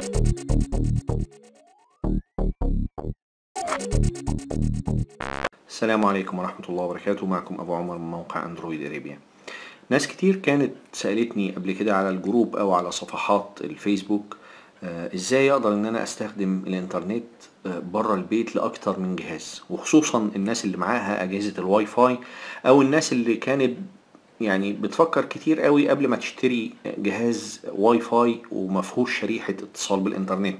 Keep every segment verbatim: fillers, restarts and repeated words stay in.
السلام عليكم ورحمة الله وبركاته. معكم أبو عمر من موقع أندرويد أريبيا. ناس كتير كانت سألتني قبل كده على الجروب أو على صفحات الفيسبوك آه إزاي أقدر إن أنا أستخدم الإنترنت آه برا البيت لأكتر من جهاز، وخصوصا الناس اللي معاها أجهزة الواي فاي أو الناس اللي كانت يعني بتفكر كتير قوي قبل ما تشتري جهاز واي فاي ومفهوش شريحة اتصال بالإنترنت.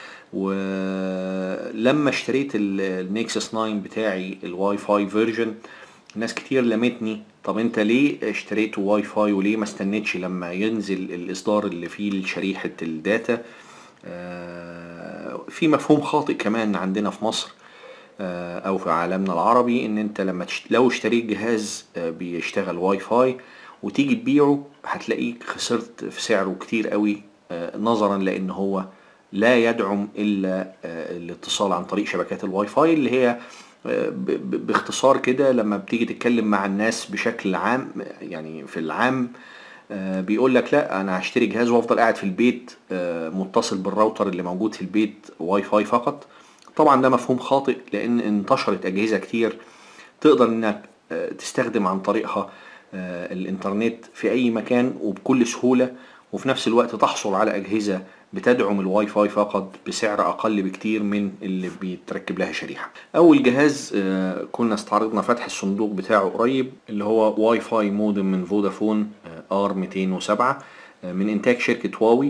ولما اشتريت النيكسس تسعة بتاعي الواي فاي فيرجن، ناس كتير لمتني طب انت ليه اشتريته واي فاي وليه ما استنيتش لما ينزل الاصدار اللي فيه شريحة الداتا. آه، في مفهوم خاطئ كمان عندنا في مصر آه، او في عالمنا العربي، ان انت لما تشت... لو اشتريت جهاز آه، بيشتغل واي فاي وتيجي تبيعه هتلاقيك خسرت في سعره كتير قوي، آه، نظرا لان هو لا يدعم الا آه، الاتصال عن طريق شبكات الواي فاي اللي هي آه، ب- ب- باختصار كده لما بتيجي تتكلم مع الناس بشكل عام، يعني في العام آه، بيقول لك لا انا هشتري جهاز وافضل قاعد في البيت آه، متصل بالراوتر اللي موجود في البيت واي فاي فقط. طبعا ده مفهوم خاطئ، لان انتشرت اجهزة كتير تقدر انك آه، تستخدم عن طريقها آه، الانترنت في اي مكان وبكل سهولة، وفي نفس الوقت تحصل على اجهزة بتدعم الواي فاي فقط بسعر اقل بكتير من اللي بيتركب لها شريحة. اول جهاز آه، كنا استعرضنا فتح الصندوق بتاعه قريب اللي هو واي فاي مودم من فودافون ار مئتين وسبعة آه، من انتاج شركة هواوي.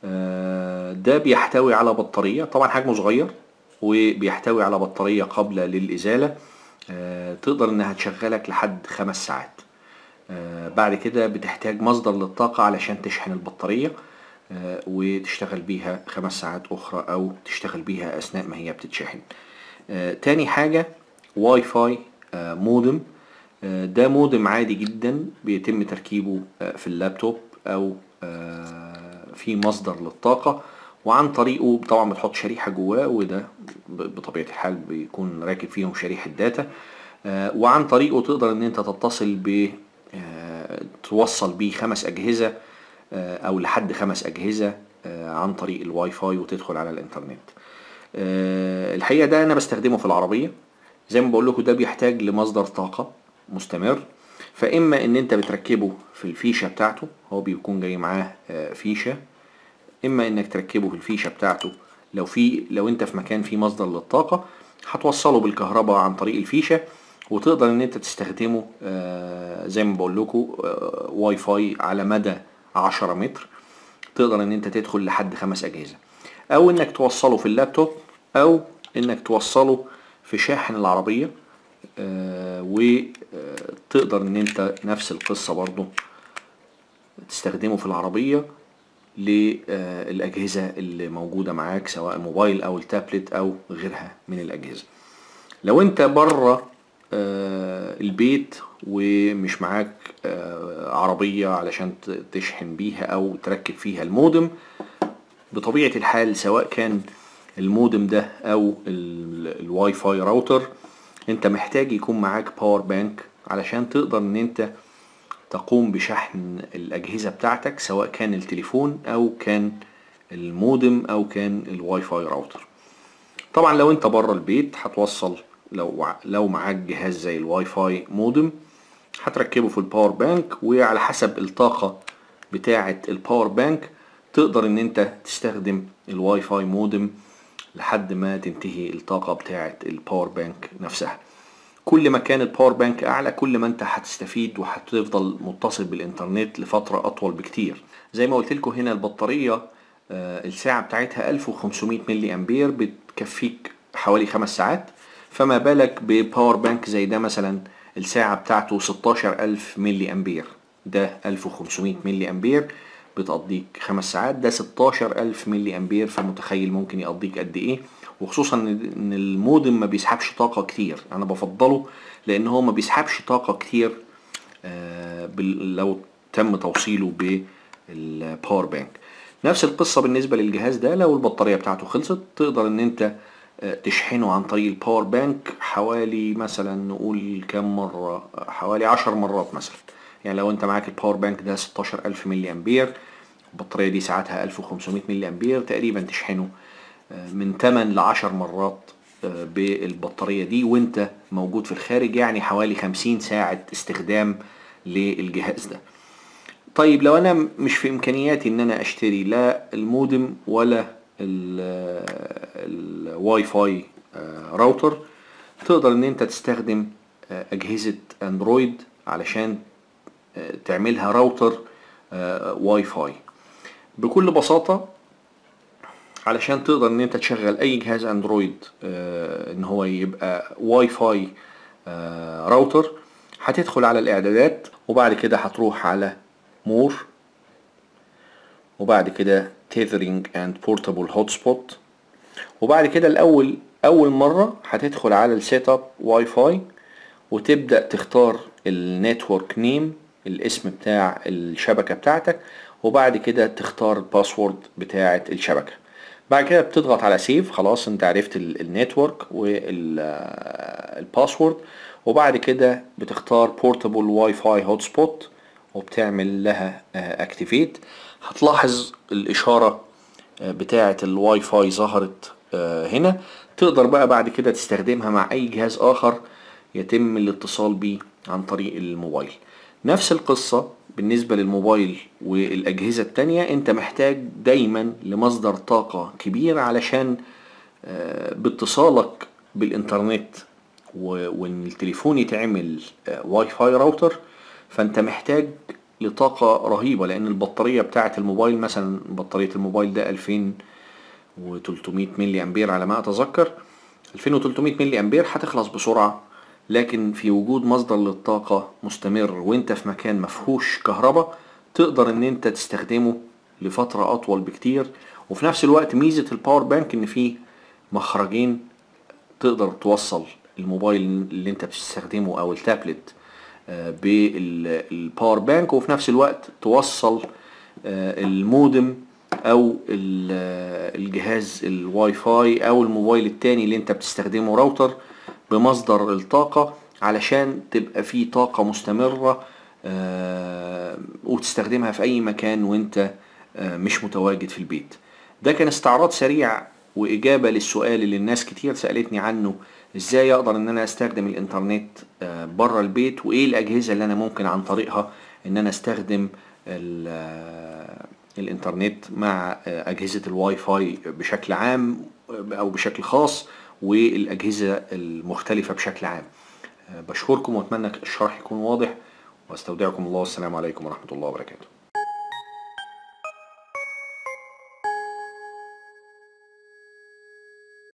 آه، ده بيحتوي على بطارية، طبعا حجمه صغير وبيحتوي على بطارية قابلة للإزالة آه، تقدر انها تشغلك لحد خمس ساعات. آه، بعد كده بتحتاج مصدر للطاقة علشان تشحن البطارية آه، وتشتغل بيها خمس ساعات أخرى أو تشتغل بيها أثناء ما هي بتتشحن. آه، تاني حاجة واي فاي آه، مودم. آه، ده مودم عادي جدا بيتم تركيبه آه، في اللابتوب أو آه، في مصدر للطاقة، وعن طريقه طبعا بتحط شريحة جواه، وده ب- بطبيعة الحال بيكون راكب فيهم شريحة داتا. آه، وعن طريقه تقدر ان انت تتصل ب آه، توصل بيه خمس اجهزة آه، او لحد خمس اجهزة آه، عن طريق الواي فاي وتدخل على الانترنت. آه، الحقيقة ده انا بستخدمه في العربية. زي ما بقول لكم ده بيحتاج لمصدر طاقة مستمر، فاما ان انت بتركبه في الفيشة بتاعته، هو بيكون جاي معاه آه، فيشة، اما انك تركبه في الفيشة بتاعته لو في لو انت في مكان فيه مصدر للطاقة هتوصله بالكهرباء عن طريق الفيشة، وتقدر ان انت تستخدمه آه، زي ما بقول لكم آه، واي فاي على مدى عشرة متر، تقدر ان انت تدخل لحد خمس اجهزة، او انك توصله في اللابتوب، او انك توصله في شاحن العربية. آه، وتقدر ان انت نفس القصة برضو تستخدمه في العربية للأجهزة اللي موجودة معاك سواء الموبايل أو التابلت أو غيرها من الأجهزة. لو أنت بره البيت ومش معاك آه، عربية علشان تشحن بيها أو تركب فيها المودم، بطبيعة الحال سواء كان المودم ده أو ال- الواي فاي راوتر، أنت محتاج يكون معاك باور بانك علشان تقدر إن أنت تقوم بشحن الأجهزة بتاعتك، سواء كان التليفون أو كان المودم أو كان الواي فاي راوتر. طبعا لو انت بره البيت هتوصل، لو لو معاك جهاز زي الواي فاي مودم هتركبه في الباور بانك، وعلى حسب الطاقة بتاعة الباور بانك تقدر ان انت تستخدم الواي فاي مودم لحد ما تنتهي الطاقة بتاعة الباور بانك نفسها. كل ما كان الباور بانك اعلى كل ما انت هتستفيد وهتفضل متصل بالانترنت لفترة اطول بكتير. زي ما قلت لكم هنا البطارية آه، الساعة بتاعتها ألف وخمسمائة ملي امبير بتكفيك حوالي خمس ساعات، فما بالك بباور بانك زي ده مثلا الساعة بتاعته ستاشر ألف ملي امبير، ده ألف وخمسمائة ملي امبير بتقضيك خمس ساعات، ده ستاشر ألف ملي امبير، فمتخيل ممكن يقضيك قد ايه. وخصوصا ان المودم ما بيسحبش طاقة كتير، انا بفضله لان هو ما بيسحبش طاقة كتير آه، بال- لو تم توصيله بالباور بانك. نفس القصة بالنسبة للجهاز ده، لو البطارية بتاعته خلصت تقدر ان انت آه، تشحنه عن طريق الباور بانك حوالي مثلا نقول كام مرة، حوالي عشر مرات مثلا. يعني لو انت معاك الباور بانك ده ستاشر ألف ملي امبير البطارية دي ساعتها ألف وخمسمائة ملي امبير، تقريبا تشحنه من ثمانية ل عشرة مرات بالبطارية دي وانت موجود في الخارج، يعني حوالي خمسين ساعة استخدام للجهاز ده. طيب لو انا مش في امكانياتي ان انا اشتري لا المودم ولا الواي فاي راوتر، تقدر ان انت تستخدم اجهزة اندرويد علشان تعملها راوتر واي فاي. بكل بساطة علشان تقدر ان انت تشغل اي جهاز اندرويد ان هو يبقى واي فاي راوتر، هتدخل على الاعدادات وبعد كده هتروح على مور وبعد كده tethering and portable hotspot، وبعد كده الاول اول مرة هتدخل على السيت اب واي فاي وتبدأ تختار النتورك نيم، الاسم بتاع الشبكة بتاعتك، وبعد كده تختار الباسورد بتاعة الشبكة. بعد كده بتضغط على سيف، خلاص انت عرفت النتورك والباسورد، وبعد كده بتختار بورتابل واي فاي هوت سبوت وبتعمل لها اكتيفيت. هتلاحظ الاشارة بتاعة الواي فاي ظهرت هنا. تقدر بقى بعد كده تستخدمها مع اي جهاز اخر يتم الاتصال بيه عن طريق الموبايل. نفس القصة بالنسبة للموبايل والأجهزة التانية، انت محتاج دايما لمصدر طاقة كبير علشان باتصالك بالإنترنت وان التليفون يتعمل واي فاي راوتر، فانت محتاج لطاقة رهيبة، لأن البطارية بتاعة الموبايل مثلا بطارية الموبايل ده ألفين وتلتمية ملي أمبير على ما أتذكر، ألفين وتلتمية ملي أمبير هتخلص بسرعة، لكن في وجود مصدر للطاقة مستمر وانت في مكان مفهوش كهرباء تقدر ان انت تستخدمه لفترة اطول بكتير. وفي نفس الوقت ميزة الباور بانك ان فيه مخرجين تقدر توصل الموبايل اللي انت بتستخدمه او التابلت بالباور بانك، وفي نفس الوقت توصل المودم او الجهاز الواي فاي او الموبايل التاني اللي انت بتستخدمه راوتر بمصدر الطاقة علشان تبقى فيه طاقة مستمرة وتستخدمها في اي مكان وانت مش متواجد في البيت. ده كان استعراض سريع واجابة للسؤال اللي الناس كتير سألتني عنه، ازاي اقدر ان انا استخدم الانترنت بره البيت، وايه الاجهزة اللي انا ممكن عن طريقها ان انا استخدم الانترنت مع اجهزة الواي فاي بشكل عام او بشكل خاص والاجهزة المختلفة بشكل عام. بشكركم واتمنى الشرح يكون واضح، واستودعكم الله والسلام عليكم ورحمة الله وبركاته.